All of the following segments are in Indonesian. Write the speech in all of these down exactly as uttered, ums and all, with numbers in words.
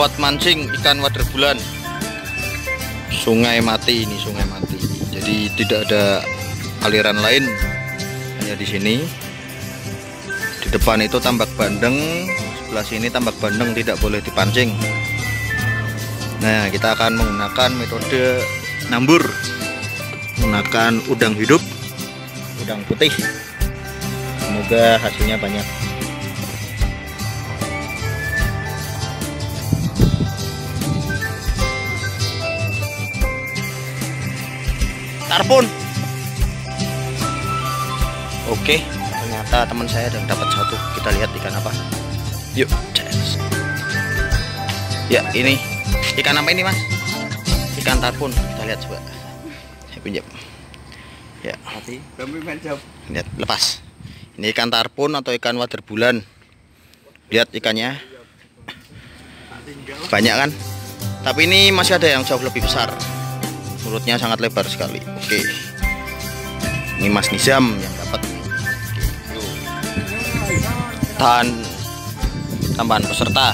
spot mancing ikan wader bulan. Sungai mati ini, sungai mati. Jadi tidak ada aliran lain, hanya di sini. Di depan itu tambak bandeng, sebelah sini tambak bandeng, tidak boleh dipancing. Nah, kita akan menggunakan metode nambur, menggunakan udang hidup, udang putih. Semoga hasilnya banyak. Tarpon. Oke, ternyata teman saya ada yang dapat satu. Kita lihat ikan apa. Yuk, cez. Ya, ini ikan apa ini, Mas? Ikan tarpon. Kita lihat coba. Saya pinjam. Ya. Mati. Kami mencap. Lihat, lepas. Ini ikan tarpon atau ikan wader bulan. Lihat ikannya. Banyak kan? Tapi ini masih ada yang jauh lebih besar. Mulutnya sangat lebar sekali. Oke, ini Mas Nizam yang dapat. Dan tambahan peserta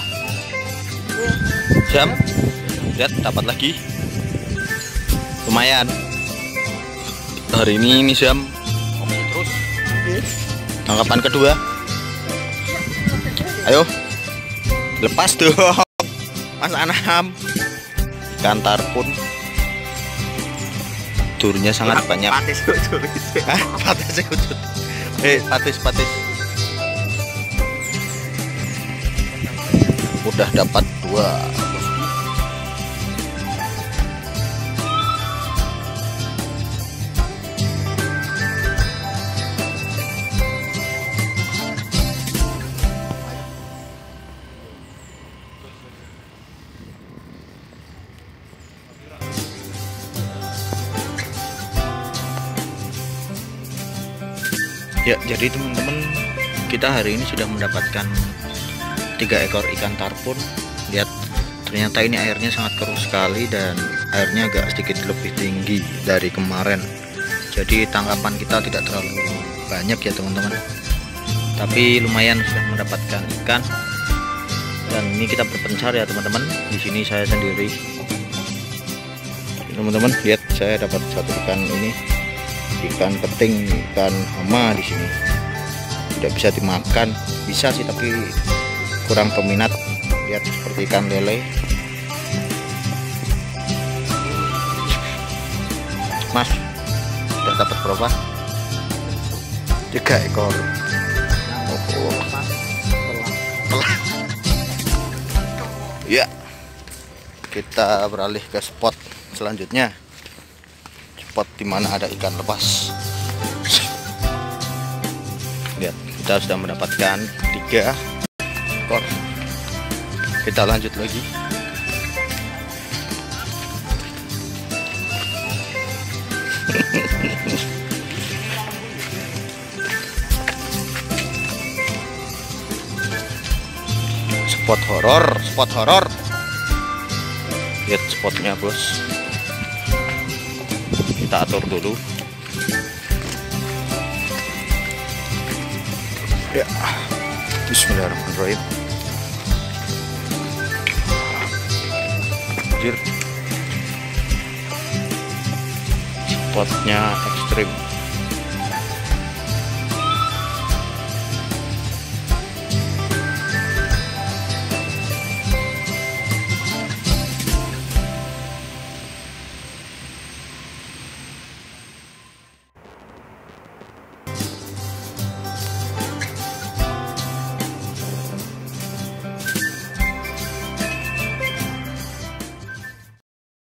Jam, lihat dapat lagi, lumayan. Hari ini Nizam oke terus. Tangkapan kedua, ayo lepas dong Mas Anam. Ikan tarpon, turunnya sangat banyak. Patis ujur. Hah? Patis ujur. Eh, patis patis. Udah dapat dua. Ya, jadi teman-teman, kita hari ini sudah mendapatkan tiga ekor ikan tarpon. Lihat, ternyata ini airnya sangat keruh sekali dan airnya agak sedikit lebih tinggi dari kemarin. Jadi tangkapan kita tidak terlalu banyak ya teman-teman. Tapi lumayan sudah mendapatkan ikan. Dan ini kita berpencar ya teman-teman. Di sini saya sendiri. Teman-teman, lihat saya dapat satu ikan ini. Ikan keting, ikan hama di sini. Tidak bisa dimakan, bisa sih tapi kurang peminat. Lihat seperti ikan lele. Mas, sudah dapat berapa? Tiga ekor. Oh, ya, kita beralih ke spot selanjutnya. Spot dimana ada ikan lepas. Lihat, kita sudah mendapatkan tiga ekor. Kita lanjut lagi. Spot horor, spot horor. Lihat spotnya bos. Kita atur dulu. Ya, bismillahirrahmanirrahim. Anjir, spotnya ekstrim.